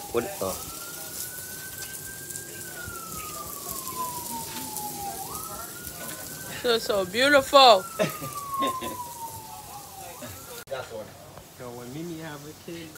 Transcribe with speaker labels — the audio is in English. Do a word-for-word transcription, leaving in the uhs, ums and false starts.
Speaker 1: What? Oh.
Speaker 2: So so beautiful.
Speaker 1: Yo, when Mimi have a kid.